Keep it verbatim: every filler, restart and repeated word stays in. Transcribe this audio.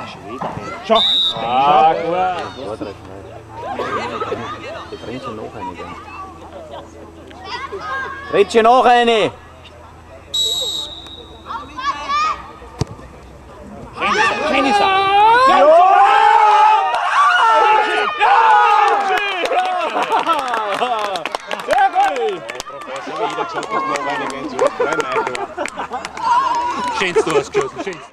Schau! Ah, gut. Die Bremse noch eine. Ritschchen noch eine! Schön ist er! Schönst du hast geschossen, schönst.